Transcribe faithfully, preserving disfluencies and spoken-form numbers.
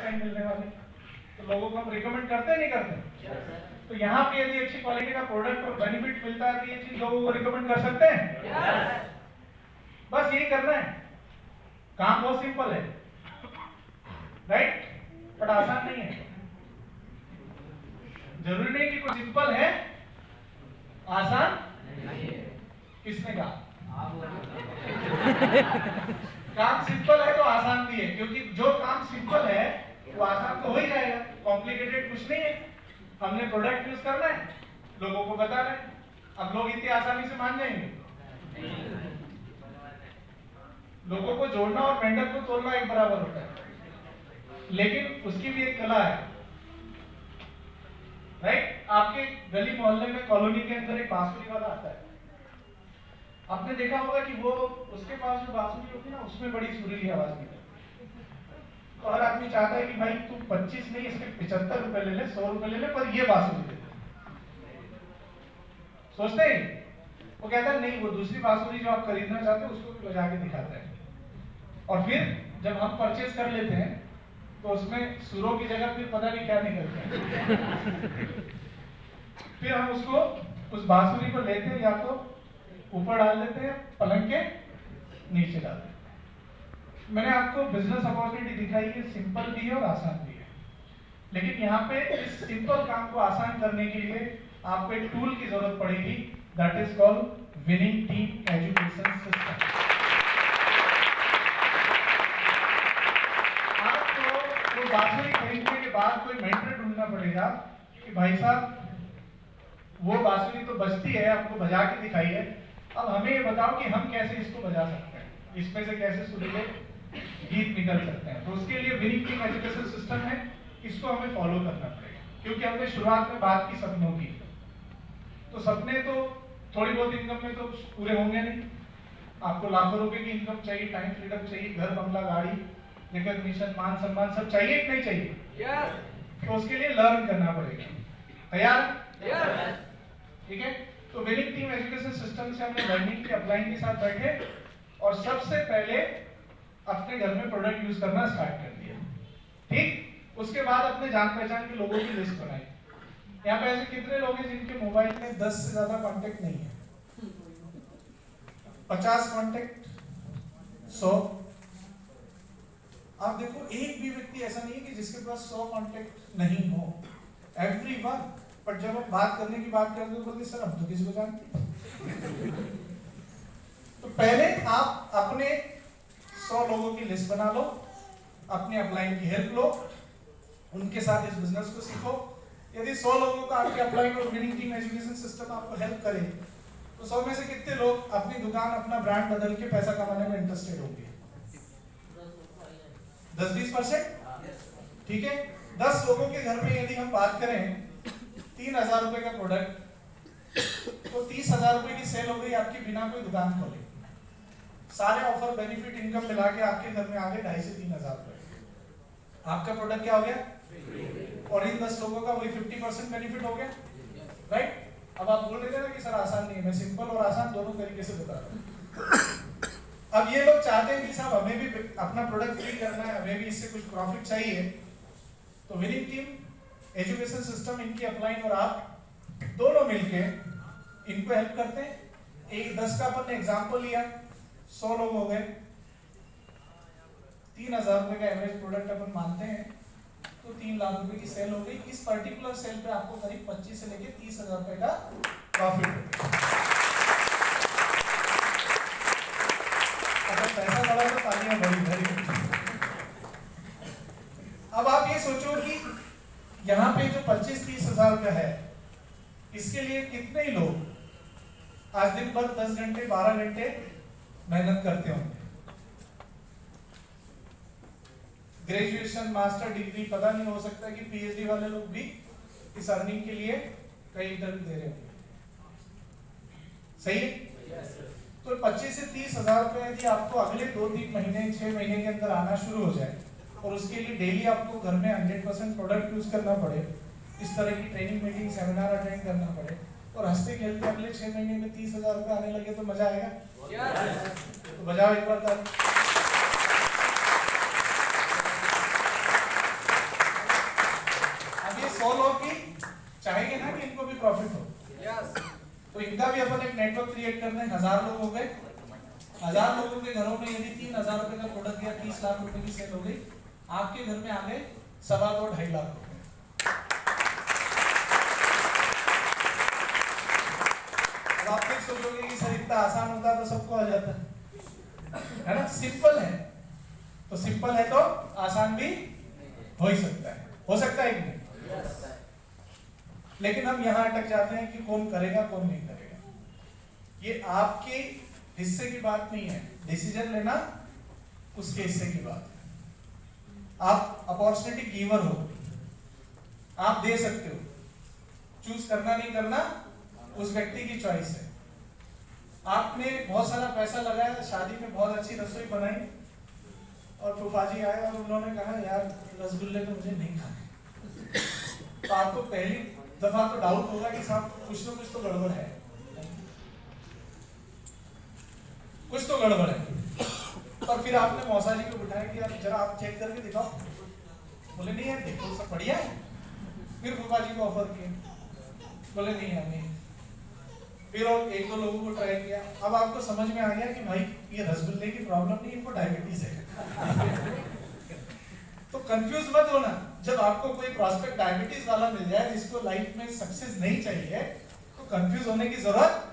नहीं मिलने वाले, तो लोगों को हम रिकमेंड करते नहीं करते? तो यहाँ पे यदि अच्छी क्वालिटी का प्रोडक्ट और बेनिफिट मिलता है तो ये चीज लोगों को रिकमेंड कर सकते हैं। बस यही करना है, काम बहुत सिंपल है, राइट, बट आसान नहीं है। जरूरी नहीं कि कुछ सिंपल है आसान नहीं है। किसने कहा? काम सिंपल है तो आसान भी है, क्योंकि जो काम सिंपल है वो आसान तो हो ही जाएगा, कॉम्प्लिकेटेड कुछ नहीं है। हमने प्रोडक्ट यूज करना है, लोगों को बताना है, अब लोग इतनी आसानी से मान जाएंगे? लोगों को जोड़ना और वेंडर को तोड़ना एक बराबर होता है, लेकिन उसकी भी एक कला है, राइट। आपके गली मोहल्ले में कॉलोनी के अंदर एक बांसुरी वाला आता है, आपने देखा होगा कि वो उसके पास जो बांसुरी होती है ना उसमें बड़ी सुरीली आवाज निकलती है, तो हर आदमी चाहता है कि भाई तू पच्चीस नहीं इसके पिछहत्तर रुपए ले ले, सौ रुपए ले ले, पर ये बांसुरी दे। सोचते हैं वो कहता है नहीं, वो दूसरी बांसुरी जो आप खरीदना चाहते हैं उसको भी बजा के दिखाता है, और फिर जब हम परचेज कर लेते हैं तो उसमें सुरों की जगह फिर पता नहीं क्या निकलता है। फिर हम उसको उस बांसुरी को लेते हैं, या तो ऊपर डाल देते हैं पलंग के नीचे डाल देते हैं। मैंने आपको बिजनेस अपॉर्चुनिटी दिखाई है, सिंपल भी है और आसान भी है, लेकिन यहाँ पे इस सिंपल काम को आसान करने के लिए आपको एक टूल की जरूरत पड़ेगी, that is called winning team education system. आपको वो बांसुरी खरीदने के बाद कोई मेंटर ढूंढना पड़ेगा कि भाई साहब वो बांसुरी तो बजती है, आपको बजा के दिखाई है, अब हमें ये बताओ कि हम कैसे इसको बजा सकते हैं, इसमें से कैसे सुरीले गीत निकल सकते हैं। तो उसके लिए विनिंग टीम एजुकेशन सिस्टम है, इसको हमें फॉलो करना पड़ेगा, क्योंकि हमने शुरुआत में बात की सपनों की, तो सपने तो थोड़ी बहुत इनकम में तो पूरे होंगे नहीं। आपको लाखों रुपए की इनकम चाहिए, टाइम फ्रीडम चाहिए, घर बंगला गाड़ी रिकॉग्निशन मान सम्मान सब चाहिए कि नहीं चाहिए? yes. तो उसके लिए लर्न करना पड़ेगा। तैयार? yes. ठीक है, तो विनिंग टीम एजुकेशन सिस्टम से हमने लर्निंग के अपलाइंग के साथ बैठे और सबसे पहले अपने घर में प्रोडक्ट यूज करना स्टार्ट कर दिया। ठीक, उसके बाद अपने जान पहचान के लोगों की लिस्ट बनाई। यहाँ पे ऐसे कितने लोग हैं जिनके मोबाइल में दस से ज्यादा कांटेक्ट नहीं है? पचास कांटेक्ट, सौ। आप देखो एक भी व्यक्ति ऐसा नहीं है कि जिसके पास सौ कांटेक्ट नहीं हो, एवरीवन। पर जब हम बात करने की बात करते हैं तो बोलते सर हम तो किसी को जानते। तो पहले आप अपने सौ लोगों की लिस्ट बना लो, अपने अपलाइन की हेल्प लो, उनके साथ इस बिजनेस को सीखो। यदि सौ लोगों का आपके अपलाइन और विनिंग टीम एजुकेशन सिस्टम आपको हेल्प करे तो सौ में से कितने लोग अपनी दुकान अपना ब्रांड बदल के पैसा कमाने में इंटरेस्टेड होंगे? दस बीस परसेंट। ठीक है, दस लोगों के घर में यदि हम बात करें तीन हजार रुपए का प्रोडक्ट, तो तीस हजार रुपए की सेल हो गई आपकी बिना कोई दुकान खोले। सारे ऑफर बेनिफिट इनकम मिला के आपके घर में आ गए ढाई से तीन हजार रुपए। आपका प्रोडक्ट क्या हो गया? और इन दस लोगों का वही फिफ्टी परसेंट बेनिफिट हो गया, राइट। अब आप बोल रहे थे ना कि सर आसान नहीं है, मैं सिंपल और आसान दोनों तरीके से बता रहा हूँ। अब ये लोग चाहते हैं कि साहब हमें भी अपना प्रोडक्ट फ्री करना है, हमें भी इससे कुछ प्रॉफिट चाहिए, तो विनिंग टीम एजुकेशन सिस्टम इनकी अपलाइन और आप दोनों मिलके इनको हेल्प करते हैं। एक दस का अपन ने एग्जांपल लिया, सौ लोग हो गए, तीन हजार रुपए का एवरेज प्रोडक्ट अपन मानते हैं, तो तीन लाख रुपए की सेल हो गई। इस पर्टिकुलर सेल पे आपको करीब पच्चीस से लेके तीस हजार रुपए का प्रॉफिट होता है। अगर पैसा बढ़ा तो तालियां बड़ी बड़ी। अब आप ये सोचो कि यहाँ पे जो पच्चीस तीस हजार का है, इसके लिए कितने ही लोग आज दिन भर दस घंटे बारह घंटे मेहनत करते होंगे। ग्रेजुएशन मास्टर डिग्री पता नहीं, हो सकता है कि पीएचडी वाले लोग भी इस अर्निंग के लिए कई इंटरव्यू दे रहे होंगे। सही है? yes, तो पच्चीस से तीस हजार रुपए यदि आपको अगले दो तीन महीने छह महीने के अंदर आना शुरू हो जाए और उसके लिए डेली आपको घर में हंड्रेड परसेंट प्रोडक्ट यूज करना पड़े, इस तरह की ट्रेनिंग मीटिंग सेमिनार अटेंड करना पड़े और हंसते खेलते अगले छह महीने में तीस हजार रुपए आने लगे तो मजा आएगा? yes. तो बजाओ एक बार ताली। नेटवर्क क्रिएट करने हजार लोग हो गए, हजार लोगों के घरों में यदि तीन हजार रुपए का प्रोडक्ट या तीस लाख रुपए की सेल हो गई, आपके घर में आ गए सवा दो ढाई लाख रुपए। अब आप फिर सोचोगे कि सर इतना आसान होता तो सबको आ जाता है ना? सिंपल है तो सिंपल है तो आसान भी हो ही सकता है, हो सकता है कि नहीं? लेकिन हम यहां अटक जाते हैं कि कौन करेगा कौन नहीं करेगा। ये आपके हिस्से की बात नहीं है, डिसीजन लेना उसके हिस्से की बात है। आप अपॉर्चुनिटी गिवर हो, आप दे सकते हो, चूज करना नहीं करना उस व्यक्ति की चॉइस है। आपने बहुत सारा पैसा लगाया, शादी में बहुत अच्छी रसोई बनाई और फूफा जी आए और उन्होंने कहा यार रसगुल्ले तो मुझे नहीं खाने, तो आपको पहली दफा तो डाउट होगा कि साहब कुछ ना कुछ तो गड़बड़ है, कुछ तो गड़बड़ है। और फिर आपने मौसा जी को बिठाया कि यार जरा आप चेक करके दिखाओ, बोले नहीं यार देखो सब बढ़िया है। फिर फूफा जी को ऑफर किया, बोले नहीं यार नहीं। फिर और एक दो लोगों को ट्राई किया, अब आपको समझ में आ गया कि भाई ये रसगुल्ले की प्रॉब्लम नहीं, इनको डायबिटीज है। तो कंफ्यूज मत होना, जब आपको कोई प्रॉस्पेक्ट डायबिटीज वाला मिल जाए जिसको लाइफ में सक्सेस नहीं चाहिए, तो कंफ्यूज होने की जरूरत